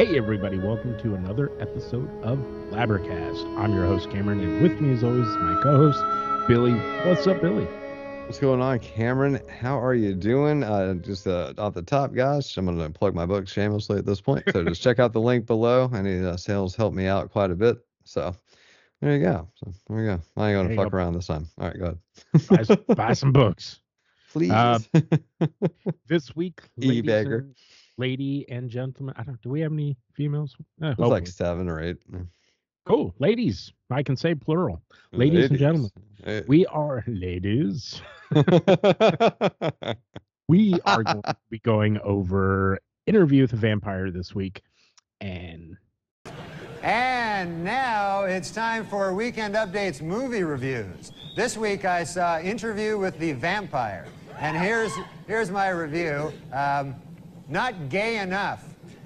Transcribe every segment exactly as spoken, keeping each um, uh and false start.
Hey, everybody, welcome to another episode of Flabbercast. I'm your host, Cameron, and with me, as always, is my co host, Billy. What's up, Billy? What's going on, Cameron? How are you doing? Uh, just uh, off the top, guys, I'm going to plug my book shamelessly at this point. So just check out the link below. Any uh, sales help me out quite a bit. So there you go. So there we go. I ain't going There to you fuck go. around this time. All right, go Buy, s- ahead. buy some books. Uh, Please. this week, ladies E-bagger. and lady and gentlemen, I don't. Do we have any females? Uh, It's like hopefully. seven or eight. Cool, ladies. I can say plural. Ladies and gentlemen, Ladies. Hey. we are ladies. We are going to be going over Interview with a Vampire this week, and And now it's time for Weekend Update's movie reviews. This week I saw Interview with the Vampire. And here's, here's my review. Um, not gay enough.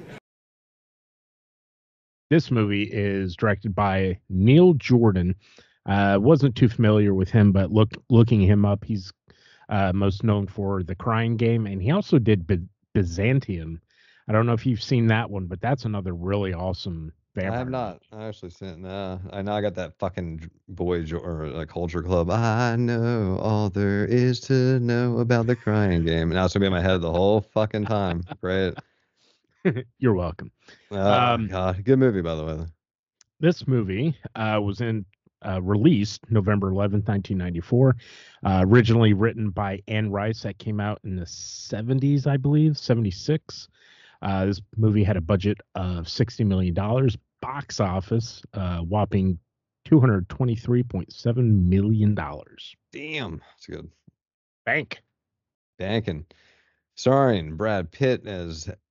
this movie is directed by Neil Jordan. Uh, wasn't too familiar with him, but look, looking him up, he's uh, most known for The Crying Game, and he also did By- Byzantium. I don't know if you've seen that one, but that's another really awesome vampire. I have not. movie. I actually sent. Nah, I know I got that fucking j- boy jo- or like culture club. I know all there is to know about the crying game, and that's gonna be in my head the whole fucking time. Great. You're welcome. Oh Um, god, good movie by the way. This movie uh, was in uh, released November eleventh, nineteen ninety-four. Uh, originally written by Anne Rice, that came out in the seventies, I believe, seventy-six. Uh, this movie had a budget of sixty million dollars, box office uh, whopping two hundred twenty-three point seven million dollars. Damn, it's good. Bank. Banking, starring Brad Pitt as L-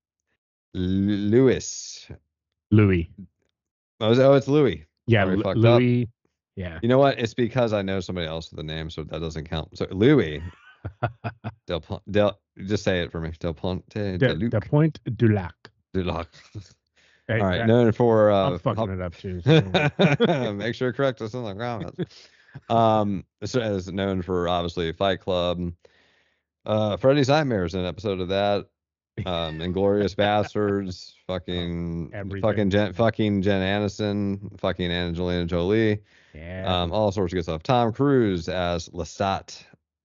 Lewis. Louis. Oh, is- oh, it's Louis. Yeah, Already L- fucked up. Louis. Yeah. You know what? It's because I know somebody else with the name, so that doesn't count. So Louis Del Pon- Del. Just say it for me. Del Ponte De, de de Luc. Point du Lac. De Luc. Hey, All right, that- known for I'm uh, fucking hop- it up too. so- make sure to correct us in the comments. Um, so is known for obviously Fight Club, uh, Freddy's Nightmares, an episode of that, um, Inglorious Bastards, fucking, Everything. fucking Jen, fucking Jen Aniston, fucking Angelina Jolie, Yeah. um, all sorts of good stuff. Tom Cruise as Lestat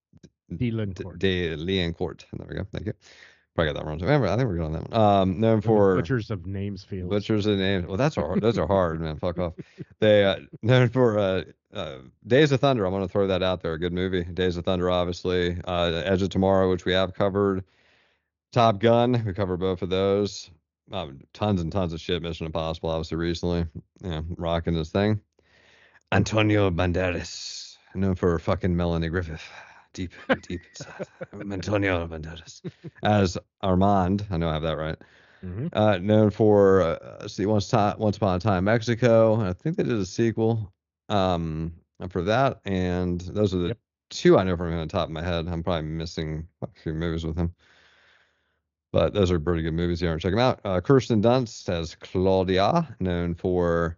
Dylan D- Court. de Liancourt. There we go. Thank you. Probably got that wrong. Remember, I think we're good on that one. Um, known for Butchers of Names Fields. Butchers and names. Well, that's hard. Those are hard, man. Fuck off. They uh, known for uh, uh, Days of Thunder. I'm gonna throw that out there. A good movie. Days of Thunder, obviously. Uh, Edge of Tomorrow, which we have covered. Top Gun. We covered both of those. Um, tons and tons of shit. Mission Impossible, obviously, recently. Yeah, rocking this thing. Antonio Banderas, known for fucking Melanie Griffith. Deep, deep inside. Antonio Banderas as Armand. I know I have that right. Mhm. Uh, known for uh, see once time once upon a time Mexico. I think they did a sequel um for that, and those are the Yep. two I know from him on the top of my head. I'm probably missing a few movies with him, but those are pretty good movies. You want to check them out. Uh, Kirsten Dunst as Claudia, known for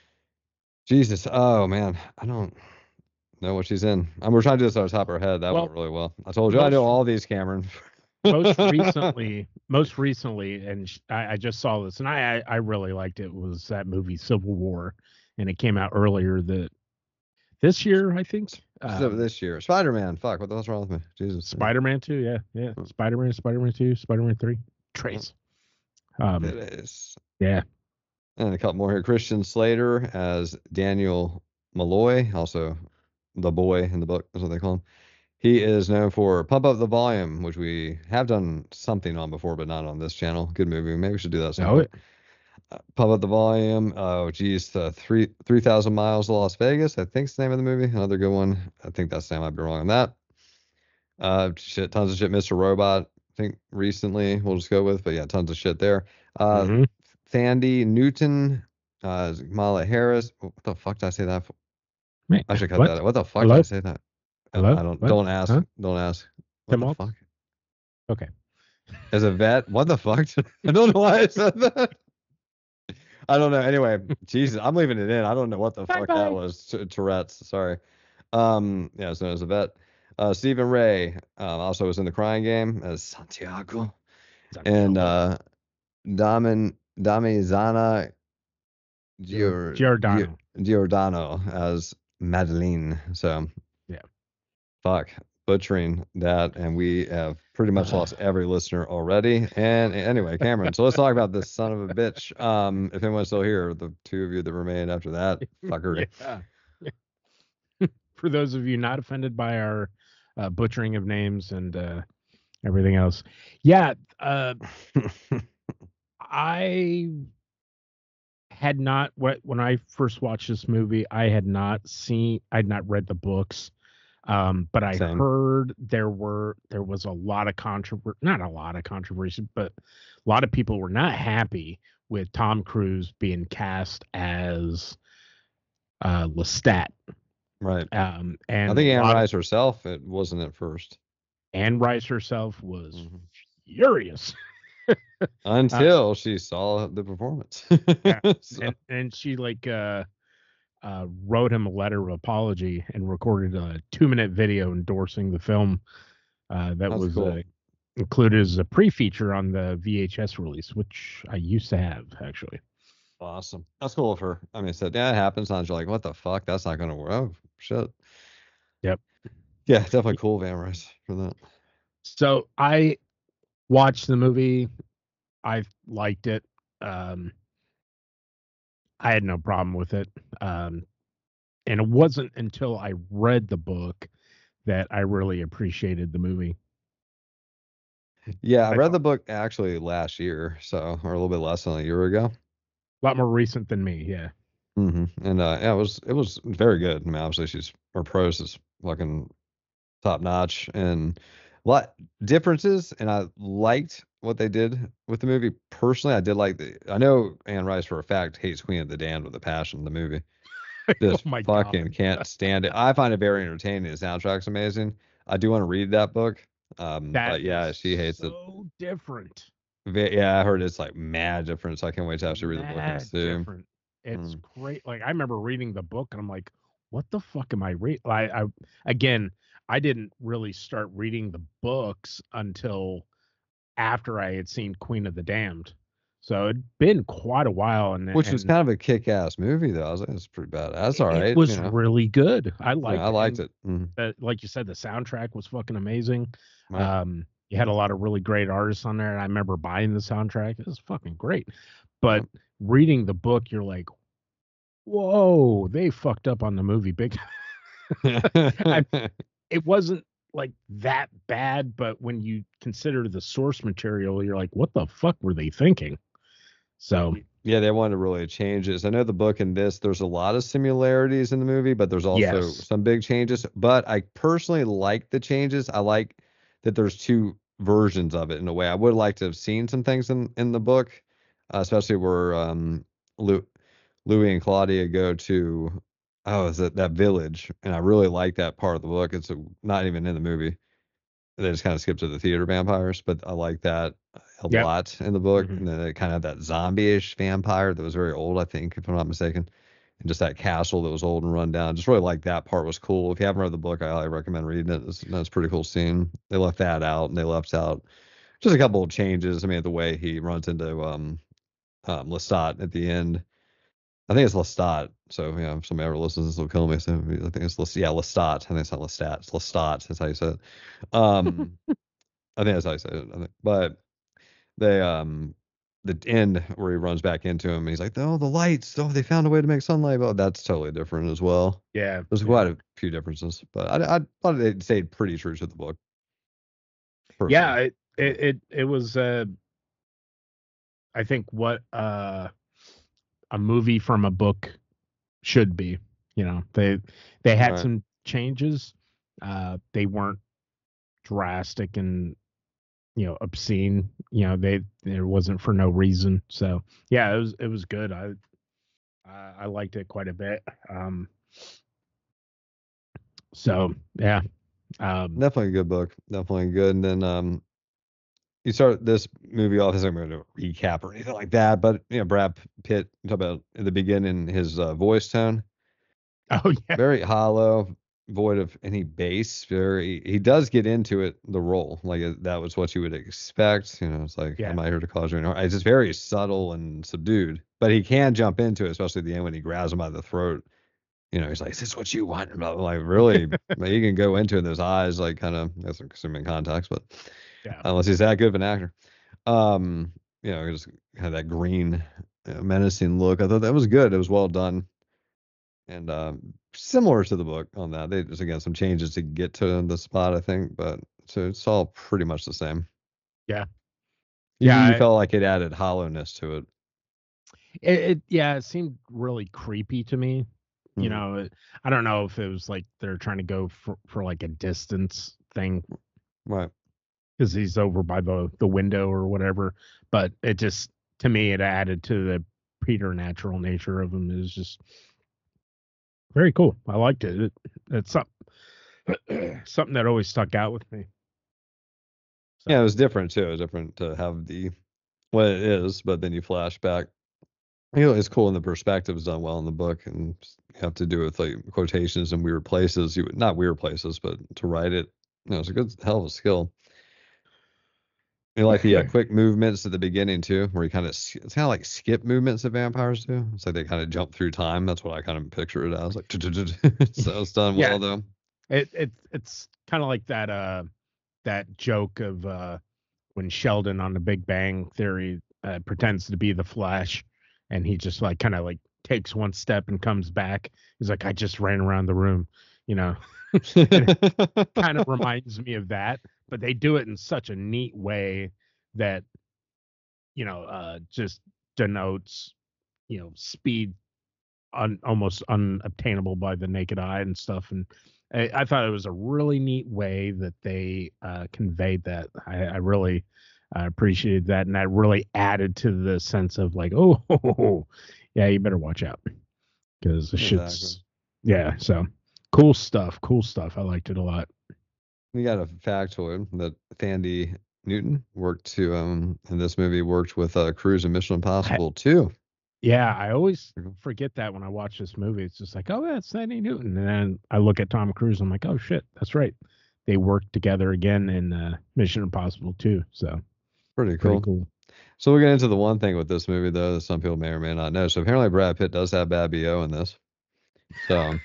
Jesus. Oh man, I don't know what she's in. Um, we're trying to do this on the top of our head. That Well, went really well. I told you I know most- all these, Cameron. most recently, most recently, and sh- I, I just saw this, and I, I I really liked it. Was that movie Civil War, and it came out earlier that this year, I think. So Um, this year, Spider Man. Fuck, what the hell's wrong with me? Jesus. Spider Man two, yeah, yeah. Hmm. Spider Man, Spider Man two, Spider Man three, Trace. Um, It is. yeah, And a couple more here. Christian Slater as Daniel Malloy, also the boy in the book, is what they call him. He is known for Pump Up the Volume, which we have done something on before, but not on this channel. Good movie. Maybe we should do that know sometime. it. Uh, Pump Up the Volume. Oh, geez. The three three thousand Miles to Las Vegas, I think's the name of the movie. Another good one. I think that's the name. I'd be wrong on that. Uh, shit, tons of shit. Mister Robot, I think recently we'll just go with, but yeah, tons of shit there. Uh, Mhm. Thandie Newton, uh, Kamala Harris. What the fuck did I say that for? Man, I should cut what? that out. What the fuck Hello? did I say that? I- Hello? I don't. What? Don't ask. Huh? Don't ask. What Tim the Waltz? fuck? Okay. As a vet, what the fuck? I don't know why I said that. I don't know. Anyway, Jesus, I'm leaving it in. I don't know what the fuck Bye-bye. that was. T- Tourette's. Sorry. Um. Yeah. So as a vet, uh, Stephen Ray, um, also was in the Crying Game as Santiago, and uh, Damin Damiana Gior- Gior, Giordano. Giordano as Madeline. So Yeah. fuck, butchering that, and we have pretty much lost every listener already. And anyway, Cameron, so let's talk about this son of a bitch. Um, if anyone's still here, the two of you that remain after that fuckery. Yeah. For those of you not offended by our uh, butchering of names and uh, everything else, yeah, uh, I had not what when I first watched this movie, I had not seen, I'd not read the books, um, but I Same. heard there were there was a lot of controversy, not a lot of controversy, but a lot of people were not happy with Tom Cruise being cast as uh, Lestat. Right. Um, and I think a Anne lot of- Rice herself, it wasn't at first. Anne Rice herself was Mhm. furious. Until she saw the performance. Yeah. So, and, and she like uh, uh, wrote him a letter of apology and recorded a two minute video endorsing the film uh, that That's was cool. uh, included as a pre-feature on the V H S release, which I used to have actually. Awesome. That's cool of her. I mean, so yeah, it happens. Sometimes you're like, what the fuck? That's not going to work. Oh, shit. Yep. Yeah, definitely cool, Van Rice, for that. So I watched the movie. I liked it. Um, I had no problem with it. Um, and it wasn't until I read the book that I really appreciated the movie. Yeah, I I read thought- the book actually last year, so or a little bit less than a year ago. A lot more recent than me, yeah. hmm And uh, yeah, it was it was very good. I mean, obviously she's her prose is fucking top notch and a lot differences. And I liked what they did with the movie. Personally, I did like the. I know Anne Rice for a fact hates Queen of the Damned with a passion. The movie just Oh my fucking God. can't stand it. I find it very entertaining. The soundtrack's amazing. I do want to read that book. Um, That but yeah, is she hates it. so different. Ve- Yeah, I heard it's like mad difference. I can't wait to actually read the book and Mad see. different. It's Mm. great. Like I remember reading the book and I'm like, what the fuck am I reading? I, I again, I didn't really start reading the books until after I had seen Queen of the Damned. So it'd been quite a while, and Which was and kind of a kick-ass movie, though. I was like, it's pretty bad. That's all it right. was you know. really good. I Yeah, liked I liked and it. Mhm. the- like you said, the soundtrack was fucking amazing. Right. Um, you had a lot of really great artists on there, and I remember buying the soundtrack. It was fucking great. But reading the book, you're like, whoa, they fucked up on the movie big. It wasn't like that bad, but when you consider the source material, you're like, what the fuck were they thinking? So Yeah, they wanted to really change it. I know the book and this, there's a lot of similarities in the movie, but there's also Yes. some big changes. But I personally like the changes. I like that there's two versions of it in a way. I would like to have seen some things in, in the book, uh, especially where um, Lou, Louis and Claudia go to, oh, is it that village? And I really like that part of the book. It's a, not even in the movie. They just kind of skip to the theater vampires, but I like that a Yep. lot in the book. Mhm. And then it kind of had that zombie-ish vampire that was very old, I think, if I'm not mistaken. And just that castle that was old and run down. Just really like that part was cool. If you haven't read the book, I highly recommend reading it. It's, that's a pretty cool scene. They left that out, and they left out just a couple of changes. I mean, the way he runs into um, um Lestat at the end. I think it's Lestat. So yeah, if somebody ever listens, they'll kill me. So I think it's Les- yeah, Lestat. I think it's not Lestat. It's Lestat. That's how you say it. Um, I think that's how you say it. I think. But they um the end where he runs back into him and he's like, oh, the lights. Oh, they found a way to make sunlight. Oh, that's totally different as well. yeah, There's yeah. quite a few differences, but I, I thought they stayed pretty true to the book. yeah, personally. it, it it it was uh I think what uh a movie from a book should be. You know, they they had Right. some changes. Uh they weren't drastic and, you know, obscene. You know, they it wasn't for no reason. So yeah, it was it was good. I I, I liked it quite a bit. Um so yeah. Um Definitely a good book. Definitely good. And then um you start this movie off as I'm going to recap or anything like that, but you know, Brad Pitt, you talk about in the beginning his uh, voice tone, oh yeah. very hollow, void of any base. Very, he does get into it, the role, like uh, that was what you would expect. You know, it's like, Yeah. I'm not here to cause you any harm. It's just very subtle and subdued, but he can jump into it, especially at the end when he grabs him by the throat. You know, he's like, "Is this what you want?" Like, really, like, he can go into it in those eyes, like, kind of, that's assuming context, but Yeah. unless he's that good of an actor. Um, you know, just had that green, uh, menacing look. I thought that was good. It was well done. And um, similar to the book on that. They just, again, some changes to get to the spot, I think, but so it's all pretty much the same. Yeah. You, Yeah, you I- felt like it added hollowness to it. It, it yeah, it seemed really creepy to me. You Mhm. know, it, I don't know if it was like they're trying to go for, for like a distance thing Right. because he's over by the the window or whatever. But it just, to me, it added to the preternatural nature of him. It was just very cool. I liked it. it it's something something that always stuck out with me. So, Yeah, it was different too. It was different to have the what it is, but then you flash back. You know, it's cool, and the perspective is done well in the book, and you have to do it with like quotations and weird places. You would not weird places, but to write it, you know, it's a good hell of a skill. You like the uh, quick movements at the beginning too, where you kind of it's kind of like skip movements that vampires do. It's like they kind of jump through time. That's what I kind of picture it as. Like, so it's done Yeah. well though. It it it's kind of like that uh that joke of uh when Sheldon on The Big Bang Theory uh, pretends to be the Flash, and he just like kind of like takes one step and comes back. He's like, I just ran around the room, you know. Kind of reminds me of that, but they do it in such a neat way that, you know, uh just denotes, you know, speed un, almost unobtainable by the naked eye and stuff. And I, I thought it was a really neat way that they uh, conveyed that. I, I really uh, appreciated that, and that really added to the sense of like, oh, yeah, you better watch out because the shit's Exactly. yeah. So cool stuff, cool stuff. I liked it a lot. We got a factoid that Thandie Newton worked to um in this movie worked with uh, Cruise in Mission I, Impossible too. yeah, I always Mhm. forget that when I watch this movie. It's just like, oh, yeah, it's Sandy Newton, and then I look at Tom Cruise. I'm like, oh shit, that's right. They worked together again in uh, Mission Impossible two. So Pretty pretty cool. cool. So we'll get into the one thing with this movie though that some people may or may not know. So apparently Brad Pitt does have bad B O in this. So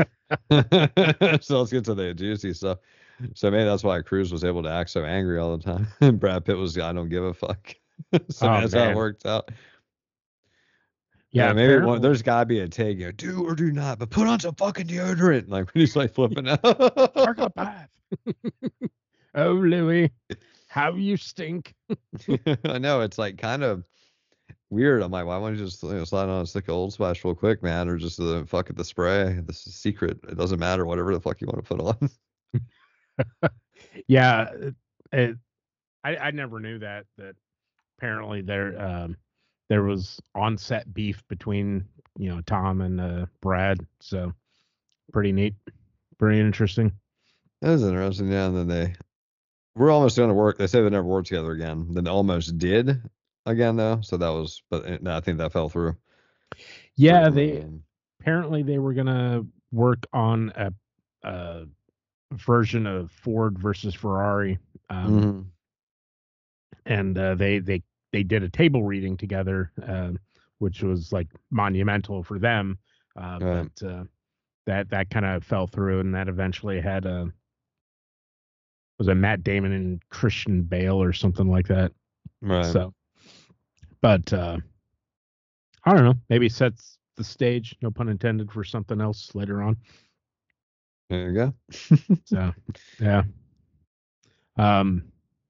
so let's get to the juicy stuff. So maybe that's why Cruise was able to act so angry all the time. And Brad Pitt was, I don't give a fuck. So Oh that's how it man, worked out. yeah. Yeah, maybe one, Apparently, there's gotta be a take here. Do or do not, but put on some fucking deodorant. Like when he's like flipping out. Psychopath. Oh, Louis, how you stink. I know, it's like kind of weird. I'm like, why don't you just, you know, slide on a stick of Old Splash real quick, man, or just the fuck at the spray. This is secret. It doesn't matter. Whatever the fuck you want to put on. Yeah, it, it, I I never knew that that apparently there um there was on-set beef between, you know, Tom and uh, Brad. So pretty neat, pretty interesting. That was interesting. Yeah, and then they we're almost going to work. They say they never worked together again. Then they almost did again though. So that was, but uh, no, I think that fell through. Yeah, For, they um, apparently they were gonna work on a, a version of Ford versus Ferrari, um, mhm. and uh, they they they did a table reading together, uh, which was like monumental for them. Uh, Right. but uh, that that kind of fell through, and that eventually had a was it Matt Damon and Christian Bale or something like that. Right. So, but uh, I don't know. Maybe sets the stage, no pun intended, for something else later on. There you go. So, yeah. Um,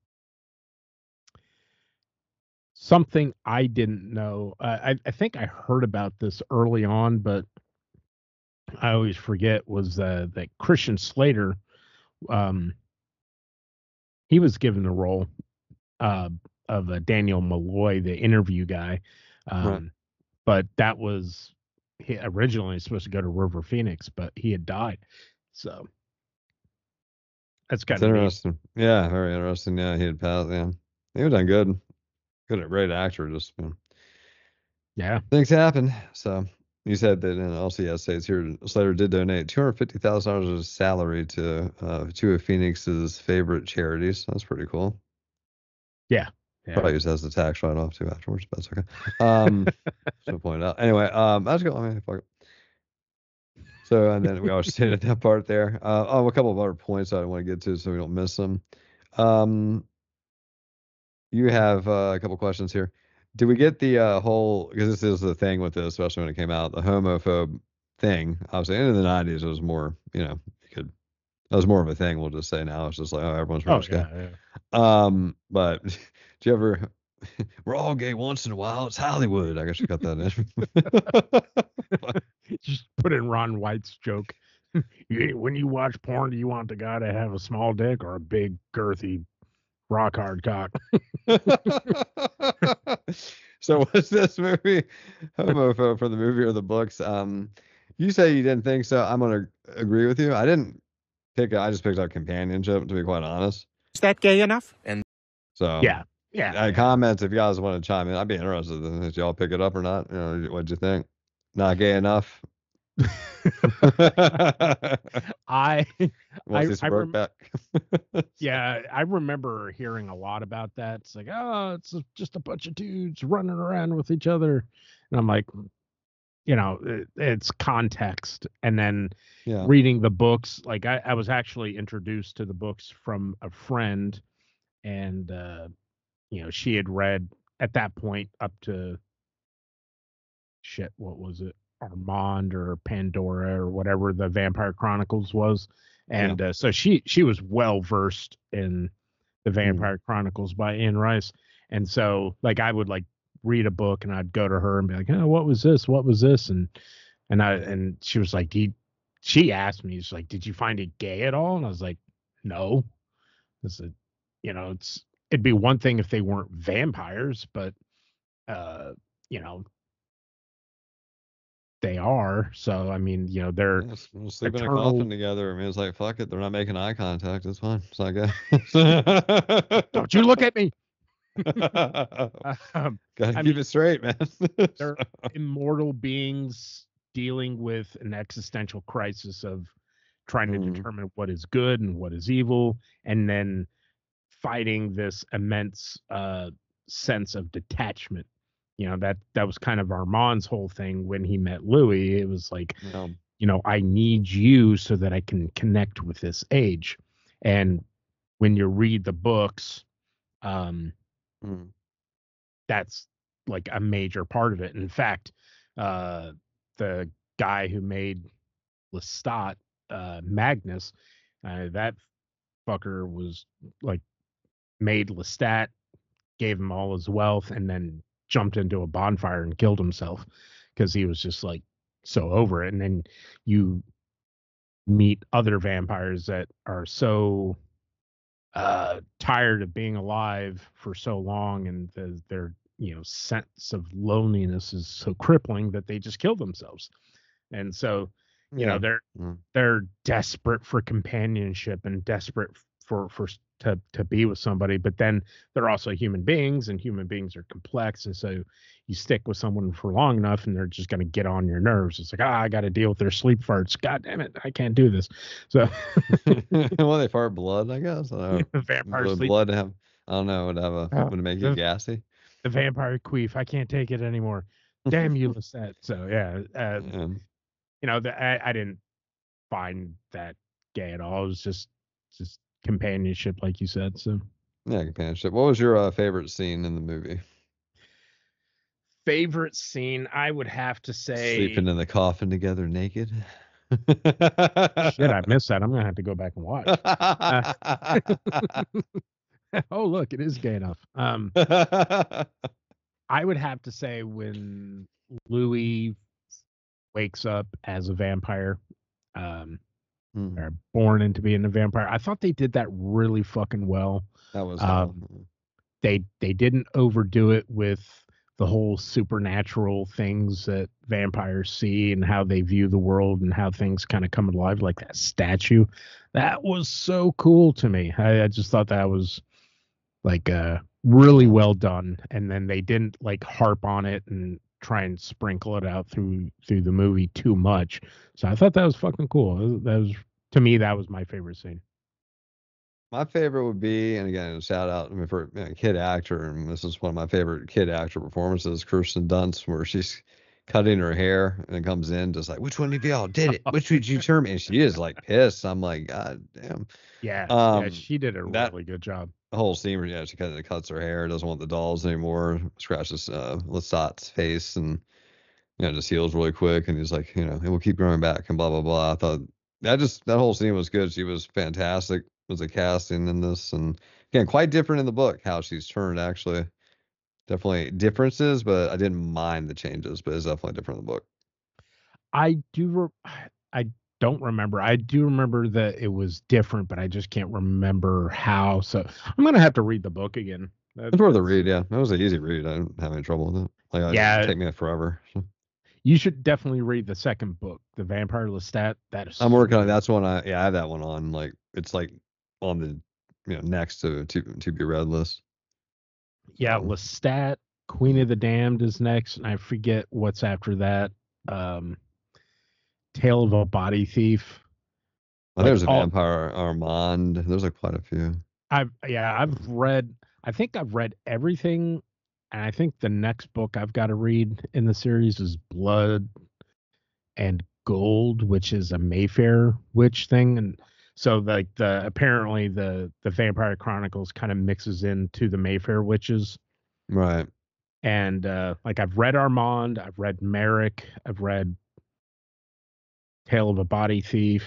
something I didn't know. Uh, I I think I heard about this early on, but I always forget was uh, that Christian Slater. Um, he was given the role uh, of uh, Daniel Malloy, the interview guy, um, Right. but that was he originally supposed to go to River Phoenix, but he had died. So that's It's kind of neat. interesting. Yeah, very interesting. Yeah, he had passed. Yeah, he was done good. Good, a great actor. Just, you know, Yeah. things happen. So You said that in L C S states here, Slater did donate two hundred fifty thousand dollars of his salary to uh, two of Phoenix's favorite charities. That's pretty cool. Yeah. Yeah. Probably use that as a tax write-off too afterwards, but that's okay. Um, so point out. Anyway, um, that's good. I mean, fuck it. So, and then we always stayed at that part there. Uh, oh, a couple of other points I want to get to so we don't miss them. Um, you have uh, a couple questions here. Did we get the uh, whole, because this is the thing with this, especially when it came out, the homophobe thing. Obviously, in the nineties, it was more, you know, you could, that was more of a thing. We'll just say now it's just like, oh, everyone's Oh, pretty much yeah, gay. yeah. Um, but do you ever, we're all gay once in a while. It's Hollywood. I guess you cut that in. Just put in Ron White's joke. You- when you watch porn, do you want the guy to have a small dick or a big, girthy, rock hard cock? So was this movie homophobe for the movie or the books? Um, you say you didn't think so. I'm gonna agree with you. I didn't pick. I just picked up companionship, to be quite honest. Is that gay enough? And So Yeah. Yeah. uh, comments if you guys want to chime in. I'd be interested in if y'all pick it up or not. You know, what'd you think? Not gay enough. I Want I- to see some I rem- Brokeback? yeah, I remember hearing a lot about that. It's like, oh, it's just a bunch of dudes running around with each other, and I'm like, you know, it, it's context. And then Yeah. reading the books, like I, I was actually introduced to the books from a friend, and uh, you know, she had read at that point up to shit, what was it? Armand or Pandora or whatever the Vampire Chronicles was. And uh, so she she was well versed in the Vampire Chronicles by Anne Rice. And so like I would like read a book and I'd go to her and be like, oh, what was this? What was this? And and I and she was like, Did, she asked me, she's like, did you find it gay at all? And I was like, no. I said, you know, it's it'd be one thing if they weren't vampires, but uh, you know, they are. So I mean, you know, they're Yeah, s- we'll sleep in a eternal- coffin together. I mean, it's like, fuck it. They're not making eye contact. It's fine. It's not good. don't you look at me. Um, Gotta I keep mean, it straight, man. they're immortal beings dealing with an existential crisis of trying to Mhm. determine what is good and what is evil, and then fighting this immense uh, sense of detachment. You know, that that was kind of Armand's whole thing when he met Louis. It was like, Yeah. you know, I need you so that I can connect with this age. And when you read the books, um, Mm. that's like a major part of it. In fact, uh, the guy who made Lestat, uh, Magnus, uh, that fucker was like made Lestat, gave him all his wealth, and then jumped into a bonfire and killed himself because he was just like so over it. And then you meet other vampires that are so uh tired of being alive for so long, and the, their you know sense of loneliness is so crippling that they just kill themselves. And so you Yeah. know they're Mm. they're desperate for companionship and desperate for for s- to to be with somebody, but then they're also human beings, and human beings are complex. And so you stick with someone for long enough and they're just going to get on your nerves. It's like, ah, I got to deal with their sleep farts, god damn it, I can't do this. So Well, they fart blood, I guess. I don't know. vampire Blood, sleep, blood have, I don't know, would have a Oh, would it make you the- gassy? the vampire queef, I can't take it anymore, damn you, Lisette. So yeah, uh, Yeah. you know, the, I, I didn't find that gay at all. It was just just companionship, like you said. So Yeah, companionship. What was your uh, favorite scene in the movie? favorite scene, I would have to say, Sleeping in the coffin together naked. shit, I missed that. I'm gonna have to go back and watch. Oh, look, it is gay enough. Um, I would have to say when Louis wakes up as a vampire, um, Hmm, or born into being a vampire, I thought they did that really fucking well. that was um, cool. They they didn't overdo it with the whole supernatural things that vampires see and how they view the world and how things kind of come alive, like that statue. That was so cool to me. I, I just thought that was like uh really well done. And then they didn't like harp on it and try and sprinkle it out through through the movie too much. So I thought that was fucking cool. That was, that was to me that was my favorite scene. My favorite would be, and again, shout out I mean, for you know, kid actor, and this is one of my favorite kid actor performances, Kirsten Dunst, where she's cutting her hair and it comes in just like, which one of y'all did it? Which would you term? And she is like pissed. I'm like, God damn. Yeah, Um, yeah, she did a that- really good job. The whole scene where yeah, she kind of cuts her hair, doesn't want the dolls anymore, scratches uh, Lesat's face, and you know just heals really quick. And he's like, you know, it will keep growing back, and blah blah blah. I thought that just that whole scene was good. She was fantastic. Was a casting in this, and again, quite different in the book how she's turned. Actually, definitely differences, but I didn't mind the changes. But it's definitely different in the book. I do. Re- I don't remember. I do remember that it was different, but I just can't remember how. So I'm gonna have to read the book again. That, It's worth a read. Yeah, it was an easy read. I didn't have any trouble with it. Like, Yeah. it take me forever. So. You should definitely read the second book, The Vampire Lestat. That is. I'm working on that's one. I yeah, I have that one on. Like, it's like on the you know next to to to be read list. Yeah, Um, Lestat, Queen of the Damned is next, and I forget what's after that. Um, Tale of a Body Thief. I think there's a all- vampire Armand. There's like quite a few. I've yeah, I've read. I think I've read everything, and I think the next book I've got to read in the series is Blood and Gold, which is a Mayfair witch thing, and so like the apparently the the Vampire Chronicles kind of mixes into the Mayfair witches, Right. and uh, like I've read Armand, I've read Merrick, I've read Tale of a Body Thief.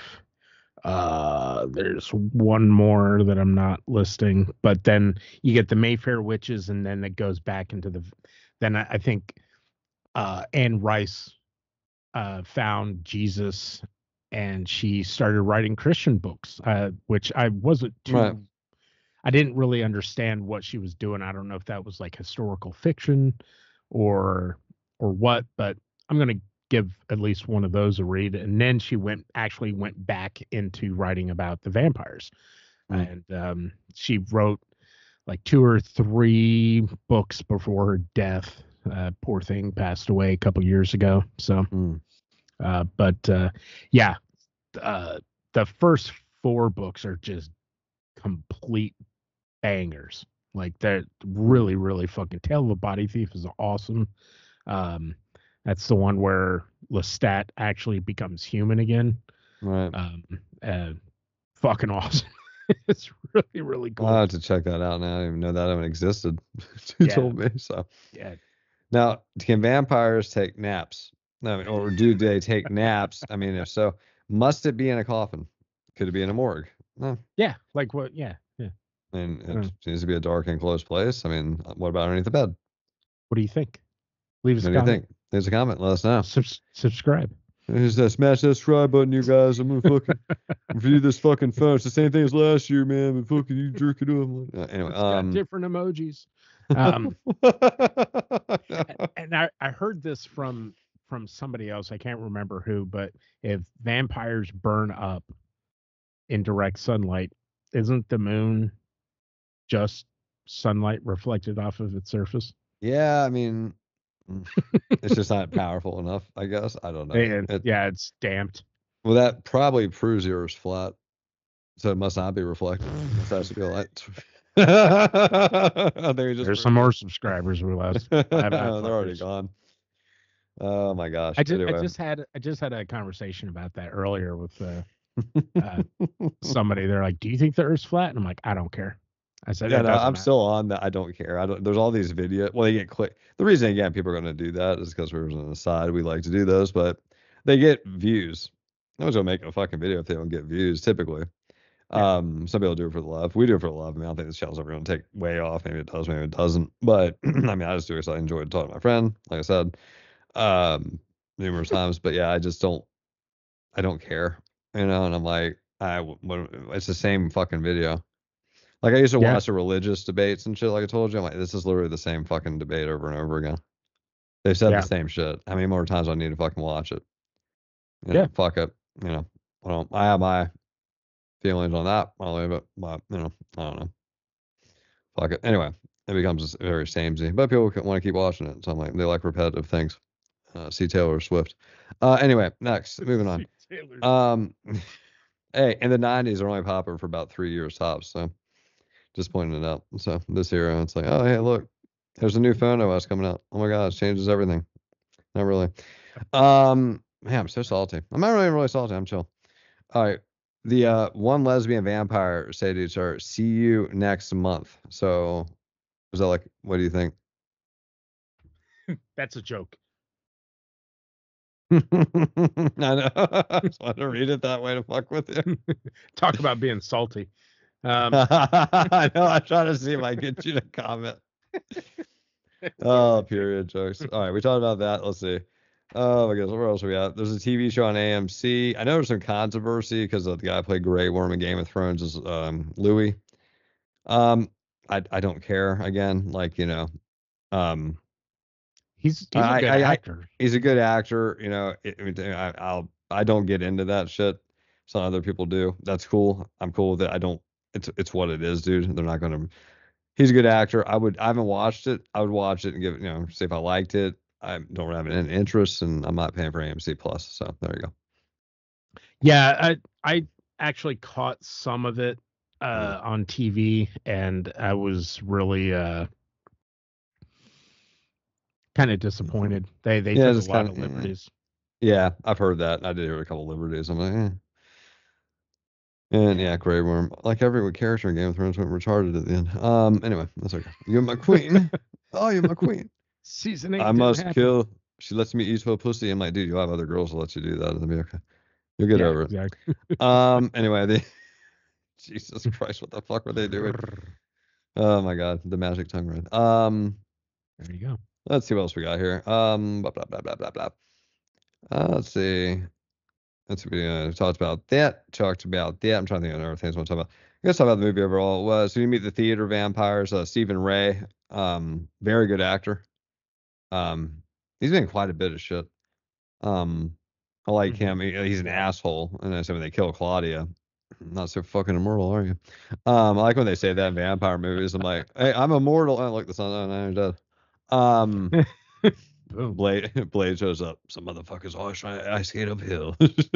Uh, there's one more that I'm not listing, but then you get the Mayfair witches, and then it goes back into the. Then I, I think uh, Anne Rice uh, found Jesus, and she started writing Christian books, uh, which I wasn't too. Right. I didn't really understand what she was doing. I don't know if that was like historical fiction, or or what, but I'm gonna give at least one of those a read. And then she went actually went back into writing about the vampires. Mm. And um, she wrote like two or three books before her death. Uh, poor thing, passed away a couple years ago. So, Mm. uh, but uh, yeah, uh, the first four books are just complete bangers. Like they're really, really fucking. Tale of a Body Thief is awesome. Um, That's the one where Lestat actually becomes human again. Right. Um, uh, fucking awesome. It's really, really cool. I'll have to check that out now. I didn't even know that even existed. You Yeah. told me so. yeah. Now, can vampires take naps? I mean, or do they take naps? I mean, if so, must it be in a coffin? Could it be in a morgue? No. Yeah. Like what? Yeah. Yeah. I mean, it Mm. needs to be a dark and closed place. I mean, what about underneath the bed? What do you think? Leave us What a do you comment. think? There's a comment. Let us know. Subs- subscribe. There's that smash that subscribe button, you guys. I'm gonna fucking review this fucking phone. It's the same thing as last year, man. But fucking you jerk it up. Uh, anyway, It's got um, different emojis. Um, and I, I heard this from from somebody else. I can't remember who, but if vampires burn up in direct sunlight, isn't the moon just sunlight reflected off of its surface? yeah, I mean, mm, it's just not powerful enough, I guess. I don't know. And It- yeah, it's damped. Well, that probably proves the Earth's flat, so it must not be reflected. It has to be a light. I think we just There's some more subscribers we lost. They're I've- already fuckers. gone. Oh my gosh. I just anyway. I just had I just had a conversation about that earlier with uh, uh, somebody. They're like, "Do you think the Earth's flat?" And I'm like, "I don't care." I said, Yeah, "It no, doesn't I'm matter." still on that. I don't care. I don't. There's all these video. Well, they get click. The reason again people are going to do that is because we're on the side. We like to do those, but they get views. No one's gonna make a fucking video if they don't get views. Typically, Yeah. um, some people do it for the love. We do it for the love. I mean, I don't think this channel's ever going to take way off. Maybe it does. Maybe it doesn't. But I mean, I just do it because I enjoyed talking to my friend. Like I said, um, numerous times. But yeah, I just don't. I don't care. You know, and I'm like, I. What, it's the same fucking video. Like I used to Yeah. watch the religious debates and shit. Like I told you, I'm like, this is literally the same fucking debate over and over again. They've said Yeah. the same shit. How many more times do I need to fucking watch it? You know, Yeah. Fuck it. You know. Well, I have my feelings on that. I'll leave it. But you know, I don't know. Fuck it. Anyway, it becomes very samey. But people want to keep watching it. So I'm like, they like repetitive things. uh, see Taylor Swift. Uh, anyway, next, moving on. Taylor. Um, hey, in the nineties, they're only popular for about three years tops. So just pointing it out. So this era, it's like, oh, hey, look, there's a new phone O S coming out. Oh my God, it changes everything. Not really. Um, man, I'm so salty. I'm not really really salty. I'm chill. All right. The uh, one lesbian vampire say to each other, see you next month. So is that like, what do you think? That's a joke. I know. I just wanted to read it that way to fuck with you. Talk about being salty. Um, I know. I'm trying to see if I get you to comment. Oh, period jokes. All right, we talked about that. Let's see. Oh my goodness, where else are we at? There's a T V show on A M C. I know there's some controversy because the guy who played Grey Worm in Game of Thrones is um, Louis. Um, I I don't care. Again, like you know, um, he's he's a I- good I- I- actor. he's a good actor. You know, I, I mean, I, I'll I don't get into that shit. Some other people do. That's cool. I'm cool with it. I don't. It's it's what it is, dude. They're not gonna. He's a good actor. I would. I haven't watched it. I would watch it and give it. You know, see if I liked it. I don't have an interest, and I'm not paying for A M C Plus. So there you go. Yeah, I I actually caught some of it uh, Mm. on T V, and I was really uh, kind of disappointed. They they Yeah, took just a lot kinda, of eh. liberties. Yeah, I've heard that. I did hear a couple liberties. I'm like, eh. And yeah, Yeah. Grey Worm, like every character in Game of Thrones, went retarded at the end. Um, anyway, that's okay. You're my queen. Oh, you're my queen. Season eight. I didn't must happen. kill. She lets me eat her pussy. I'm like, dude, you'll have other girls to let you do that. It'll be okay. You'll get Yeah, over it. exactly. Um, anyway, the Jesus Christ, what the fuck were they doing? Oh my God, the magic tongue red. Um, There you go. let's see what else we got here. Um, blah blah blah blah blah blah. Uh, let's see. Let's see. We uh, talked about that. Talked about that. I'm trying to think of other things I want to talk about. I guess talk about the movie overall. Was so you meet the theater vampires. Uh, Stephen Ray, um, very good actor. Um, he's been in quite a bit of shit. Um, I like Mhm. him. He, he's an asshole. And then so when they kill Claudia, not so fucking immortal, are you? Um, I like when they say that in vampire movies. I'm like, hey, I'm immortal. And look, the sun, oh, no, you're dead. Um, Boom. Blade, Blade shows up. Some motherfuckers always trying to ice skate uphill.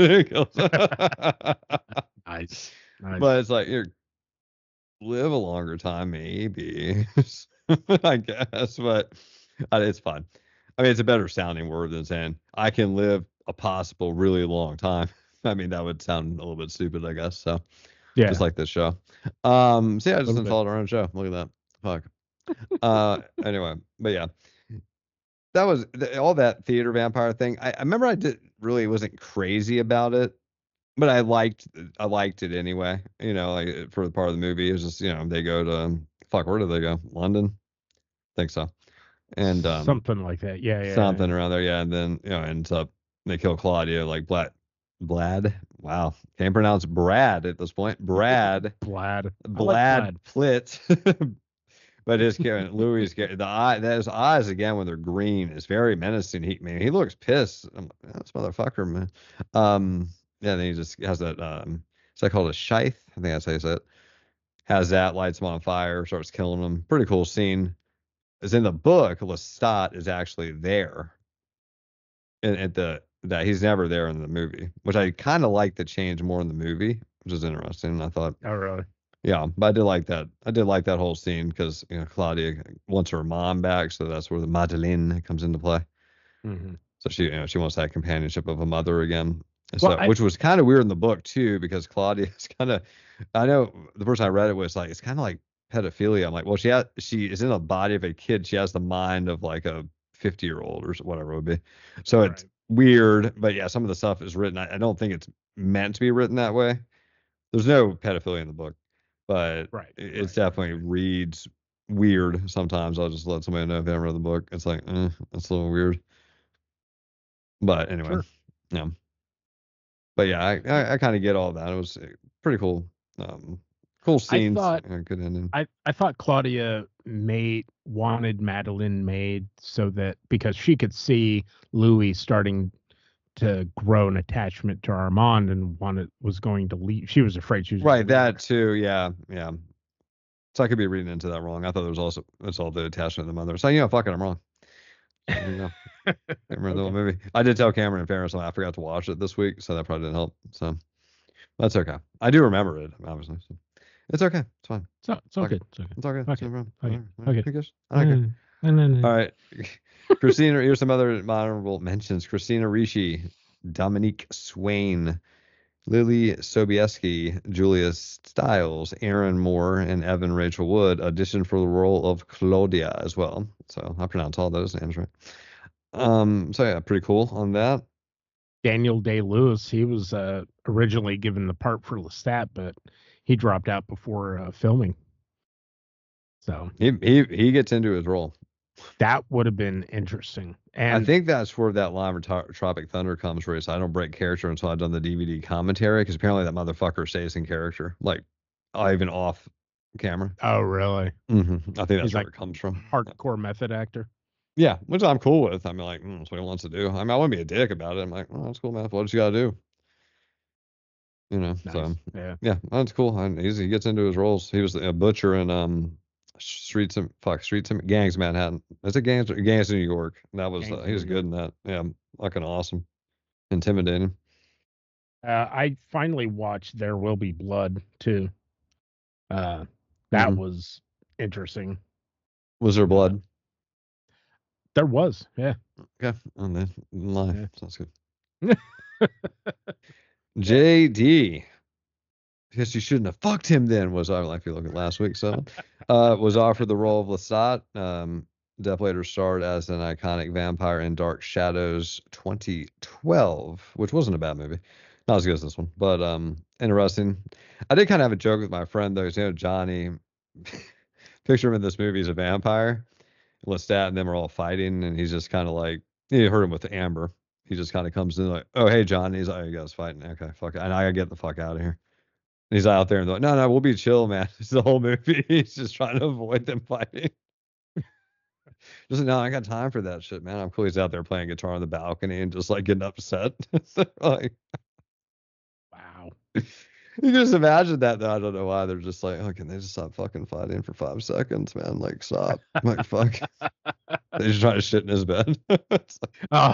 Nice. Nice. But it's like, you live a longer time, maybe. I guess, but uh, it's fine. I mean, it's a better sounding word than saying I can live a possible really long time. I mean, that would sound a little bit stupid, I guess. So, yeah. just like this show. Um, so yeah, just Little bit. installed our own show. Look at that. Fuck. uh, anyway, but yeah, that was th- all that theater vampire thing. I, I remember I did really wasn't crazy about it, but I liked I liked it anyway. You know, like for the part of the movie, it was just you know they go to fuck. Where do they go? London, think so. And um, something like that. Yeah, yeah. something yeah. around there, yeah. And then you know ends up they kill Claudia like Blad, Blad. Wow, can't pronounce Brad at this point. Brad, Blad. Blad Plitt. But his character, Louis, the eye, those eyes again when they're green is very menacing. He, man, he looks pissed. I'm like, this motherfucker, man. Um, yeah, then he just has that. Um, is that called a scythe? I think that's how you say it. Has that, lights him on fire, starts killing him. Pretty cool scene. As in the book, Lestat is actually there. And at the that he's never there in the movie, which I kind of like the change more in the movie, which is interesting. I thought. Oh, really? Yeah, but I did like that. I did like that whole scene because you know Claudia wants her mom back, so that's where the Madeleine comes into play. Mm-hmm. So she, you know, she wants that companionship of a mother again. So, Well, I- which was kind of weird in the book too, because Claudia is kind of. I know the person I read it was like it's kind of like pedophilia. I'm like, well, she has, she is in the body of a kid. She has the mind of like a fifty year old or whatever it would be. So it's Right. weird, but yeah, some of the stuff is written. I, I don't think it's meant to be written that way. There's no pedophilia in the book. But Right, it- it's right, definitely reads weird sometimes. I'll just let somebody know if they haven't read the book. It's like, eh, that's a little weird. But anyway, Sure. yeah. But yeah, I I, I kind of get all that. It was uh, pretty cool. Um, cool scenes. thought- yeah, good ending. I, I thought Claudia made wanted Madeline made so that because she could see Louis starting to grow an attachment to Armand and wanted was going to leave. She was afraid she was Right, gonna leave that her. too. Yeah, yeah. So I could be reading into that wrong. I thought there was also it's all the attachment of the mother. So you know, fuck it, I'm wrong. So, there you go. Can't remember the Okay. movie. I did tell Cameron in fairness, I forgot to watch it this week, so that probably didn't help. So that's okay. I do remember it, obviously. So. It's okay. It's fine. So it's all Fuck it. good. It's okay. It's all good. It's Okay. no problem. Okay. Whatever, whatever. Okay. Who cares? I don't care. No, no, no. All right. Christina, here's some other honorable mentions. Christina Ricci, Dominique Swain, Lily Sobieski, Julia Stiles, Aaron Moore, and Evan Rachel Wood auditioned for the role of Claudia as well. So I pronounced all those names right. Um, so yeah, pretty cool on that. Daniel Day-Lewis, he was uh, originally given the part for Lestat, but he dropped out before uh, filming. So he he he gets into his role. That would have been interesting. And I think that's where that line where Tropic Thunder comes from. So I don't break character until I've done the D V D commentary, because apparently that motherfucker stays in character, like even off camera. Oh, really? Mm-hmm. I think that's He's where like it comes from. Hardcore method actor. Yeah, which I'm cool with. I mean, like, mm, that's what he wants to do. I mean, I wouldn't be a dick about it. I'm like, oh, that's cool, man. What you got to do? You know, Nice. so Yeah. yeah, that's cool. And he's, he gets into his roles. He was a butcher in um, Streets of fuck Streets of Gangs of Manhattan. That's a Gangs Gangs of New York. That was Gangs uh, of he was New good in that. Yeah, fucking awesome, intimidating. Uh, I finally watched There Will Be Blood too. Uh, that Mhm. was interesting. Was there blood? There was, yeah. Okay, on the live. Yeah. Sounds good. J D. Guess you shouldn't have fucked him then, was I like you look at last week. So uh was offered the role of Lestat. Um Depp later starred as an iconic vampire in Dark Shadows twenty twelve, which wasn't a bad movie. Not as good as this one, but um interesting. I did kind of have a joke with my friend though, 'cause, you know, Johnny picture him in this movie as a vampire. Lestat and them are all fighting, and he's just kind of like, you heard him with Amber. He just kind of comes in like, oh hey John. And he's like, oh, you guys fighting? Okay, fuck it. And I gotta get the fuck out of here. And he's out there and they're like, no, no, we'll be chill, man. It's the whole movie. He's just trying to avoid them fighting. Just like, no, I got time for that shit, man. I'm cool. He's out there playing guitar on the balcony and just like getting upset. So, like, Wow. you can just imagine that though. I don't know why they're just like, oh, can they just stop fucking fighting for five seconds, man? Like, stop. I'm like, fuck. They just trying to shit in his bed. It's like, Oh,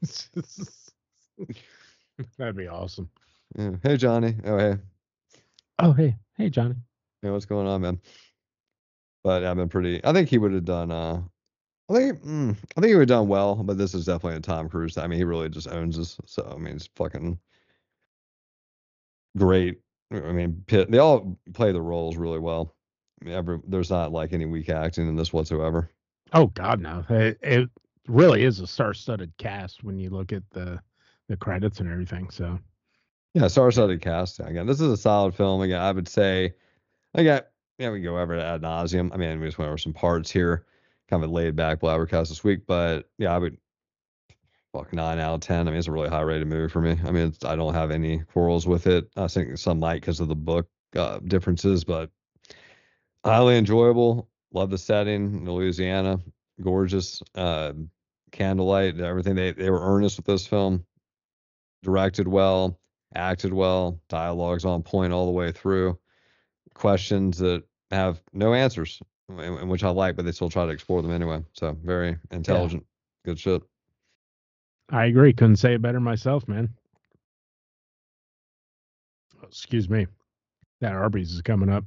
that'd be awesome. yeah. Hey Johnny. Oh hey. Oh, hey, hey, Johnny. Hey, what's going on, man? But I've been pretty. I think he would have done. Uh, I think. Mm, I think he would have done well. But this is definitely a Tom Cruise. I mean, he really just owns this. So I mean, it's fucking great. I mean, Pitt, they all play the roles really well. I mean, every, there's not like any weak acting in this whatsoever. Oh God, no. It, it really is a star-studded cast when you look at the the credits and everything. So Yeah, star-studded cast. Again, this is a solid film. Again, I would say. Again, yeah, we can go over it ad nauseum. I mean, we just went over some parts here. Kind of a laid back blabbercast this week, but yeah, I would fuck nine out of ten. I mean, it's a really high rated movie for me. I mean, it's, I don't have any quarrels with it. I think some might because of the book uh, differences, but highly enjoyable. Love the setting in Louisiana, gorgeous. Uh, candlelight, everything. They they were earnest with this film. Directed well, acted well, dialogue's on point all the way through. Questions that have no answers, which I like, but they still try to explore them anyway. So very intelligent, yeah. Good shit. I agree. Couldn't say it better myself, man. Oh, excuse me. That Arby's is coming up.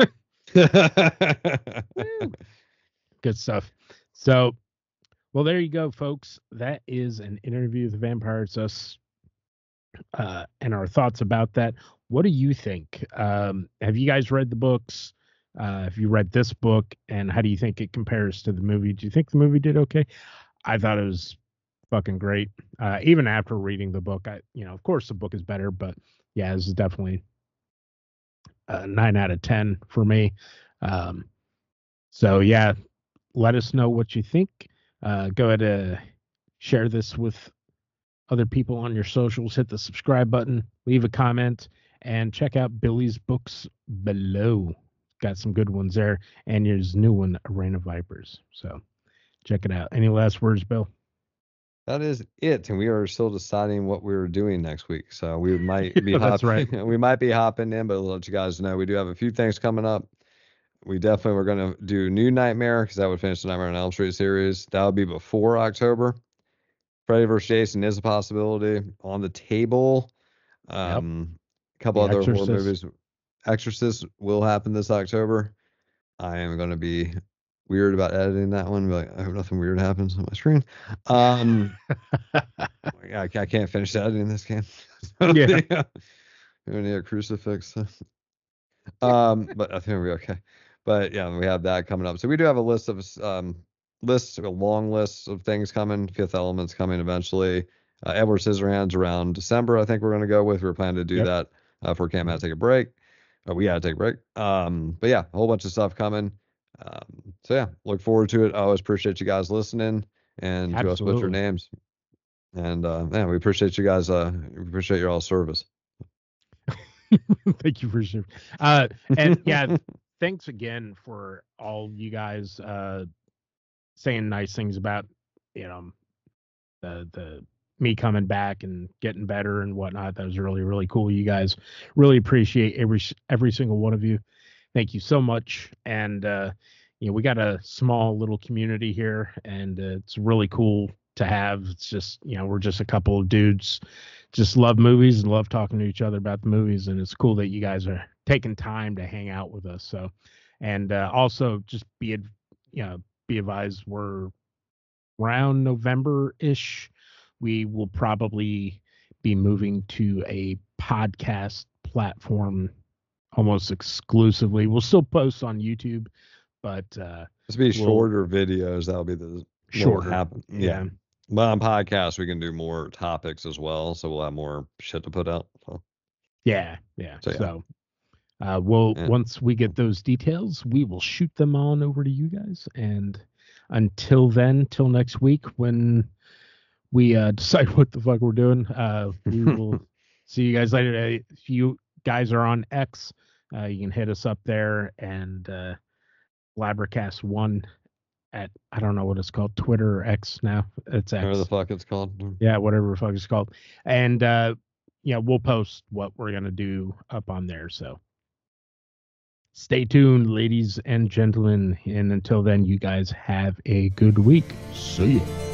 Good stuff. So, well, there you go, folks. That is an interview with the Vampire. It's us uh, and our thoughts about that. What do you think? Um, have you guys read the books? Uh, have you read this book? And how do you think it compares to the movie? Do you think the movie did okay? I thought it was fucking great. Uh, even after reading the book, I, you know, of course the book is better, but yeah, this is definitely a nine out of ten for me. Um, so yeah, let us know what you think. Uh, go ahead and share this with other people on your socials. Hit the subscribe button, leave a comment, and check out Billy's books below. Got some good ones there, and his new one, Arena Vipers. So check it out. Any last words, Bill? That is it, and we are still deciding what we're doing next week. So we might be Yeah, that's hopping, right. we might be hopping in, but I'll let you guys know we do have a few things coming up. We definitely were going to do New Nightmare because that would finish the Nightmare on Elm Street series. That would be before October. Freddy versus. Jason is a possibility on the table. Um, a couple The other Exorcist. horror movies. Exorcist will happen this October. I am going to be weird about editing that one. Be like, I hope nothing weird happens on my screen. Um, I, I can't finish editing this game. Yeah. yeah. We need a crucifix. um, but I think we'll be okay. But yeah, we have that coming up. So we do have a list of um lists, a long list of things coming. Fifth Element's coming eventually. Uh, Edward Scissorhands around December, I think we're going to go with. We're planning to do Yep. that uh, for Cam had to take a break. Uh, we had to take a break. Um, but yeah, a whole bunch of stuff coming. Um, so yeah, look forward to it. I always appreciate you guys listening and to us butcher Absolutely. names. And uh, yeah, we appreciate you guys. Uh, we appreciate your all service. Thank you for sure. Uh, and yeah, thanks again for all you guys uh, saying nice things about, you know, the the me coming back and getting better and whatnot. That was really really cool. You guys really appreciate every every single one of you. Thank you so much. And uh, you know, we got a small little community here, and uh, it's really cool to have. It's just, you know, we're just a couple of dudes, just love movies and love talking to each other about the movies, and it's cool that you guys are taking time to hang out with us. So, and uh, also just be, ad- you know, be advised, we're around November-ish. We will probably be moving to a podcast platform almost exclusively. We'll still post on YouTube, but uh, Let's be we'll- shorter videos. That'll be the shorter. happen. Yeah. Yeah. But on podcasts, we can do more topics as well. So we'll have more shit to put out. So, Yeah. Yeah. So, So, yeah. uh, we'll Yeah. once we get those details, we will shoot them on over to you guys. And until then, till next week when we uh, decide what the fuck we're doing, uh, we will see you guys later. Uh, If you guys are on X, uh, you can hit us up there, and uh, Labracast one at, I don't know what it's called, Twitter or X now. It's X. Whatever the fuck it's called. Yeah, whatever the fuck it's called. And uh, yeah, we'll post what we're gonna do up on there. So stay tuned, ladies and gentlemen. And until then, you guys have a good week. See ya.